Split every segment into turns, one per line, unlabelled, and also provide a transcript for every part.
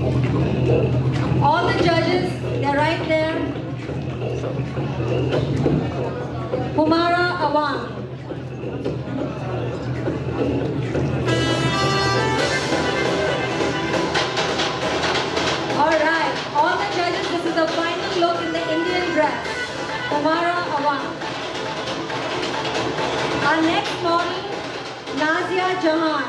All the judges, they're right there. Humara Awan. Alright, all the judges, this is the final look in the Indian dress. Humara Awan. Our next model, Nazia Jahan.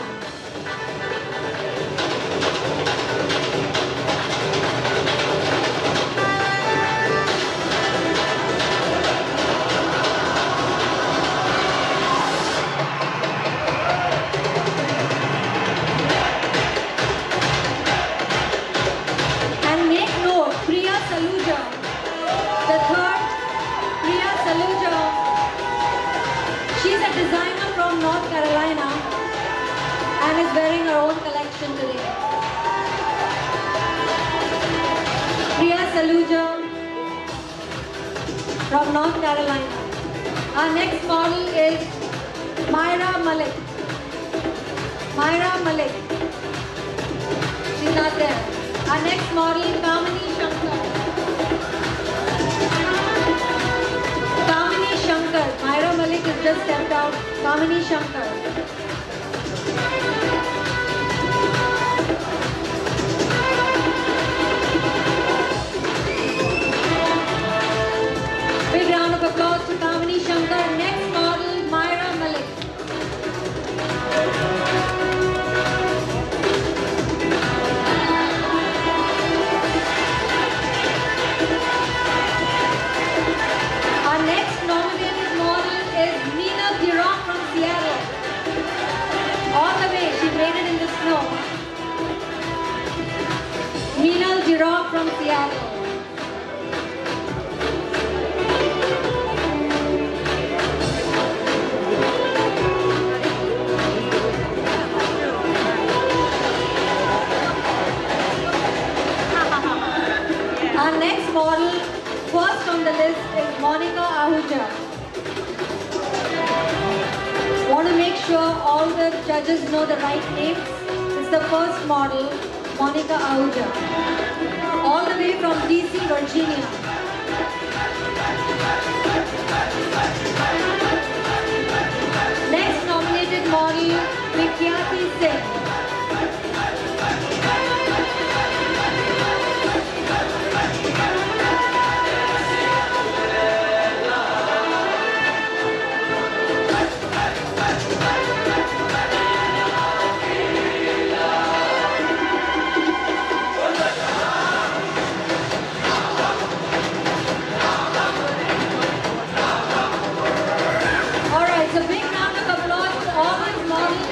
And make note, Priya Saluja, the third, Priya Saluja. She's a designer from North Carolina and is wearing her own collection today. Priya Saluja from North Carolina. Our next model is Myra Malik. Myra Malik. She's not there. Our next model, Kamini Shankar. Kamini Shankar. Myra Malik has just stepped out. Kamini Shankar. Big round of applause to Kamini Shankar. Next model, Myra Malik. Our next nominated model is Nina Giron from Seattle. All the way, she braided in the snow. Nina Giron from Seattle. Our next model, first on the list, is Monica Ahuja. Want to make sure all the judges know the right names. This is the first model, Monica Ahuja. All the way from DC, Virginia. Next nominated model, Vikyati Singh. Alright, so big round of applause to all these models.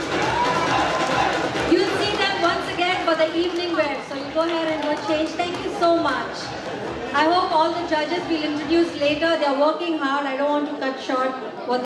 You'll see them once again for the evening wear. So you go ahead and go change. Thank you so much. I hope all the judges will introduce later. They're working hard. I don't want to cut short.